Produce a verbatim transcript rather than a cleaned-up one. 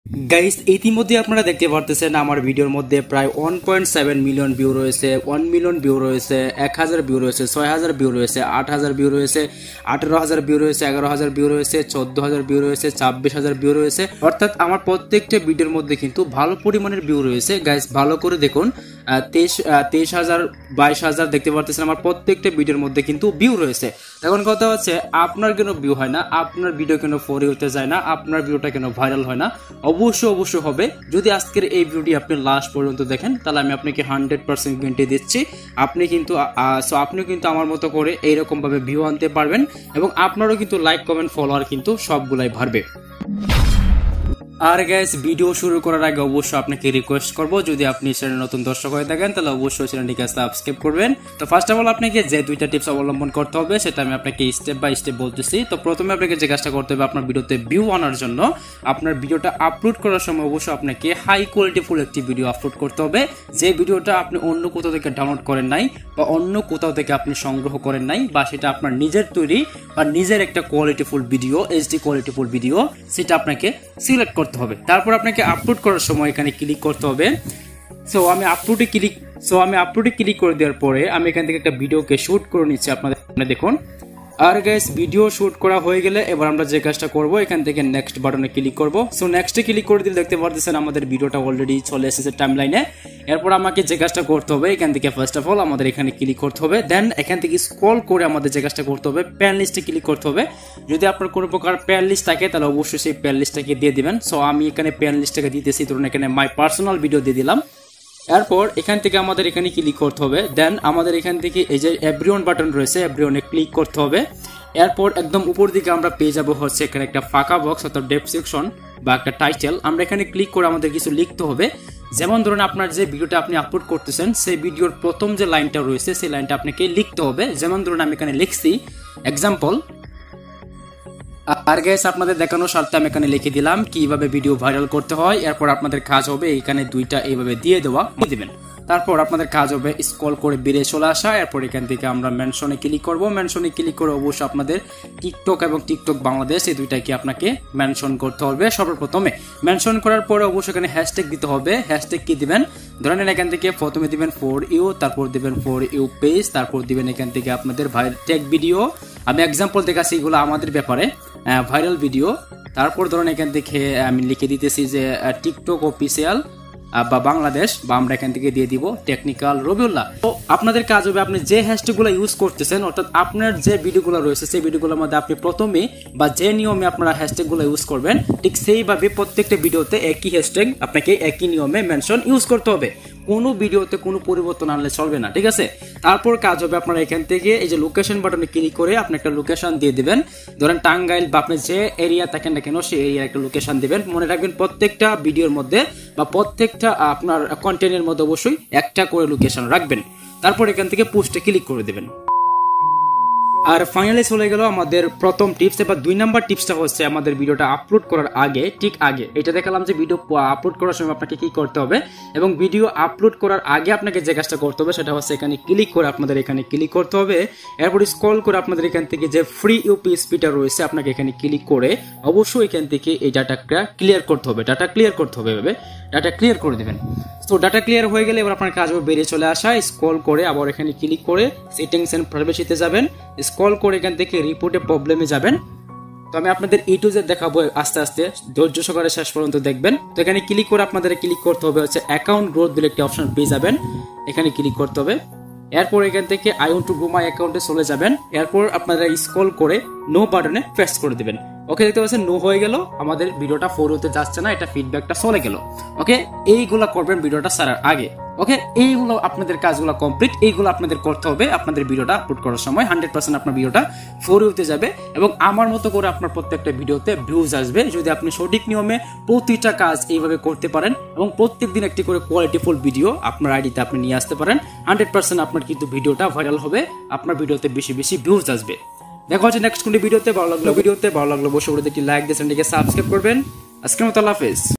Guys ইতিমধ্যে আপনারা দেখতে পারতেছেন আমার ভিডিওর মধ্যে প্রায় one point seven million view রয়েছে, ওয়ান মিলিয়ন ভিউ রয়েছে, এক হাজার ভিউ রয়েছে, ছয় হাজার ভিউ রয়েছে, আট হাজার ভিউ রয়েছে, আঠারো হাজার ভিউ রয়েছে, এগারো হাজার ভিউ রয়েছে, চোদ্দ হাজার ভিউ রয়েছে, ছাব্বিশ হাজার ভিউ রয়েছে। অর্থাৎ আমার প্রত্যেকটা ভিডিওর মধ্যে কিন্তু ভালো পরিমাণের ভিউ রয়েছে। গাইস ভালো করে দেখুন, তেইশ তেইশ হাজার বাইশ হাজার দেখতে পারতেছেন আমার প্রত্যেকটা ভিডিওর মধ্যে কিন্তু ভিউ রয়েছে। এখন কথা হচ্ছে আপনার কেন ভিউ হয় না, আপনার ভিডিও কেন ফরে উঠতে যায় না, আপনার ভিডিওটা কেন ভাইরাল হয় না? অবশ্যই অবশ্যই হবে। যদি আজকের এই ভিডিওটি আপনি লাস্ট পর্যন্ত দেখেন তাহলে আমি আপনাকে হান্ড্রেড পার্সেন্ট গ্যারান্টি দিচ্ছি আপনি কিন্তু সো আপনি কিন্তু আমার মতো করে এইরকম ভাবে ভিউ আনতে পারবেন এবং আপনারও কিন্তু লাইক কমেন্ট ফলোয়ার কিন্তু সবগুলাই বাড়বে। আর গাইস ভিডিও শুরু করার আগে অবশ্যই আপনাকে রিকোয়েস্ট করব, যদি আপনি চ্যানেলে নতুন দর্শক হয়ে থাকেন তাহলে অবশ্যই চ্যানেলটিকে সাবস্ক্রাইব করবেন। তো ফার্স্ট অফ অল আপনাকে যে দুইটা টিপস অবলম্বন করতে হবে সেটা আমি আপনাকে স্টেপ বাই স্টেপ বলতেছি। তো প্রথমে আপনাকে যে কাজটা করতে হবে, আপনার ভিডিওতে ভিউ আনার জন্য আপনার ভিডিওটা আপলোড করার সময় অবশ্যই আপনাকে হাই কোয়ালিটি ফুল একটি ভিডিও আপলোড করতে হবে, যে ভিডিওটা আপনি অন্য কোথাও থেকে ডাউনলোড করেন নাই বা অন্য কোথাও থেকে আপনি সংগ্রহ করেন নাই, বা সেটা আপনার নিজের তৈরি বা নিজের একটা quality full video, HD quality full video, সেটা আপনাকে সিলেক্ট করতে হবে। তারপর আপনাকে আপলোড করার সময় এখানে ক্লিক করতে হবে। সো আমি আপলোডে ক্লিক সো আমি আপলোডে ক্লিক করে দেওয়ার পরে আমি এখান থেকে একটা ভিডিওকে শুট করে নিচ্ছি, আপনাদের দেখুন। আর গাইস ভিডিও শুট করা হয়ে গেলে এবার আমরা যে কাজটা করব, এখান থেকে নেক্সট বাটনে ক্লিক করব। সো নেক্সটে ক্লিক করে দিলে দেখতে পারতেছেন আমাদের ভিডিওটা অলরেডি চলে এসেছে টাইমলাইনে। এরপর আমাকে যে কাজটা করতে হবে, এখান থেকে ফার্স্ট অফ অল আমাদের এখানে ক্লিক করতে হবে, দেন এখান থেকে স্ক্রল করে আমাদের যে কাজটা করতে হবে প্যান লিস্টে ক্লিক করতে হবে। যদি আপনার কোনো প্রকার প্যান লিস্ট থাকে তাহলে অবশ্যই সেই প্যান লিস্টটাকে দিয়ে দিবেন। সো আমি এখানে প্যান লিস্টটাকে দিতেছি, ধরুন এখানে মাই পার্সোনাল ভিডিও দিয়ে দিলাম। এরপর এখান থেকে আমাদের এখানে ক্লিক করতে হবে, দেন আমাদের এখান থেকে এই যে এভরিওয়ান বাটন রয়েছে এভরিওয়ানে ক্লিক করতে হবে। এরপর একদম উপর দিকে আমরা পেয়ে যাবো হচ্ছে এখানে একটা ফাঁকা বক্স অর্থাৎ ডেসক্রিপশন বা একটা টাইটেল। আমরা এখানে ক্লিক করে আমাদের কিছু লিখতে হবে, যেমন ধরুন আপনার যে ভিডিওটা আপনি আপলোড করতেছেন সেই ভিডিওর প্রথম যে লাইনটা রয়েছে সেই লাইনটা আপনাকে লিখতে হবে। যেমন ধরুন আমি এখানে লিখছি এক্সাম্পল। আর গাইস আপনাদের দেখানোর স্বার্থে আমি এখানে লিখে দিলাম কিভাবে ভিডিও ভাইরাল করতে হয়। এরপর আপনাদের কাজ হবে এখানে দুইটা এইভাবে দিয়ে দেওয়া দিবেন। তারপর আপনাদের কাজ হবে স্ক্রল করে বেরিয়ে চলে আসা। এরপর এখান থেকে আমরা মেনশনে ক্লিক করব। মেনশনে ক্লিক করে অবশ্যই আপনাদের টিকটক এবং টিকটক বাংলাদেশ এই দুইটাকে আপনাকে মেনশন করতে হবে। সর্বপ্রথমে মেনশন করার পরে অবশ্যই এখানে হ্যাশট্যাগ দিতে হবে। হ্যাশট্যাগ কি দিবেন, ধরেন এখান থেকে প্রথমে দিবেন ফর ইউ, তারপর দিবেন ফর ইউ পেজ, তারপর দিবেন এখান থেকে আপনাদের ভাইরাল টেক ভিডিও। আমি এক্সাম্পল দেখাচ্ছি এগুলো আমাদের ব্যাপারে ভাইরাল ভিডিও। তারপর ধরুন এখান থেকে আমি লিখে দিতেছি যে টিকটক অফিসিয়াল বা বাংলাদেশ, বা আমরা এখান থেকে দিয়ে দিব টেকনিক্যাল রবিউল্লাহ। তো আপনাদের কাজ হবে আপনি যে হ্যাশট্যাগুলো ইউজ করতেছেন অর্থাৎ আপনার যে ভিডিওগুলো রয়েছে সেই ভিডিওগুলোর মধ্যে আপনি প্রথমে বা যে নিয়মে আপনারা হ্যাশট্যাগুলো ইউজ করবেন ঠিক সেইভাবে প্রত্যেকটা ভিডিওতে একই হ্যাশট্যাগ আপনাকে একই নিয়মে মেনশন ইউজ করতে হবে। কোনো ভিডিওতে কোনো পরিবর্তন আনলে চলবে না, ঠিক আছে? তারপর কাজ হবে আপনারা এখান থেকে এই যে লোকেশন বাটনে ক্লিক করে আপনি একটা লোকেশন দিয়ে দিবেন, ধরেন টাঙ্গাইল বা আপনি যে এরিয়া থাকেন না কেন সেই এরিয়ার একটা লোকেশন দিবেন। মনে রাখবেন প্রত্যেকটা ভিডিওর মধ্যে বা প্রত্যেকটা আপনার কন্টেন্টের মধ্যে অবশ্যই একটা করে লোকেশন রাখবেন। তারপর এখান থেকে পোস্টে ক্লিক করে দেবেন। আর ফাইনালি চলে গেল আমাদের প্রথম টিপস। এবার দুই নাম্বার টিপসটা হচ্ছে আমাদের ভিডিওটা আপলোড করার আগে, ঠিক আগে এটা দেখালাম যে ভিডিও আপলোড করার সময় আপনাকে কি করতে হবে, এবং ভিডিও আপলোড করার আগে আপনাকে যে কাজটা করতে হবে সেটা হচ্ছে এখানে ক্লিক করে আপনাদের এখানে ক্লিক করতে হবে। এরপর স্ক্রল করে আপনাদের এখান থেকে যে ফ্রি ইউপিএসপিটা রয়েছে আপনাকে এখানে ক্লিক করে অবশ্যই এখান থেকে এই ডাটাটা ক্লিয়ার করতে হবে। ডাটা ক্লিয়ার করতে হবে, এভাবে ডাটা ক্লিয়ার করে দেবেন। তো ডাটা ক্লিয়ার হয়ে গেলে এবার আপনার কাজ হবে বেরিয়ে চলে আসা, স্ক্রল করে আবার এখানে ক্লিক করে সেটিংস এন্ড প্রাইভেসিতে যাবেন, স্ক্রল করে এখান থেকে রিপোর্টে প্রবলেমে যাবেন। তো আমি আপনাদের ই টু জেড দেখাবো আস্তে আস্তে, ধৈর্য সহকারে শেষ পর্যন্ত দেখবেন। তো এখানে ক্লিক করে আপনাদের ক্লিক করতে হবে হচ্ছে অ্যাকাউন্ট গ্রোথ বলে একটি অপশন পেয়ে যাবেন, এখানে ক্লিক করতে হবে। এরপর এখান থেকে I want to grow my অ্যাকাউন্টে চলে যাবেন। এরপর আপনারা স্ক্রল করে নো বাটনে প্রেস করে দিবেন। ওকে, দেখতে পাচ্ছেন নো হয়ে গেল, আমাদের ভিডিওটা ফোর হতে যাচ্ছে না, এটা ফিডব্যাকটা চলে গেল। ওকে, এইগুলা করবেন ভিডিওটা ছাড়ার আগে। ওকে, এইগুলো আপনাদের কাজগুলো কমপ্লিট, এইগুলো আপনাদের করতে হবে আপনাদের ভিডিওটা আপলোড করার সময়। হান্ড্রেড পার্সেন্ট আপনার ভিডিওটা ফোর হতে যাবে এবং আমার মতো করে আপনার প্রত্যেকটা ভিডিওতে ভিউজ আসবে যদি আপনি সঠিক নিয়মে প্রতিটা কাজ এইভাবে করতে পারেন এবং প্রত্যেক দিন একটি করে কোয়ালিটিফুল ভিডিও আপনার আইডিতে আপনি নিয়ে আসতে পারেন। হান্ড্রেড পার্সেন্ট আপনার কিন্তু ভিডিওটা ভাইরাল হবে, আপনার ভিডিওতে বেশি বেশি ভিউজ আসবে। দেখা হচ্ছে নেক্সট কোন ভিডিওতে। ভালো লাগলো ভিডিওতে ভালো লাগলো বসে বলে একটি লাইক দিয়ে চ্যানেলটিকে সাবস্ক্রাইব করবেন। আজকের মতো আল্লাহ হাফেজ।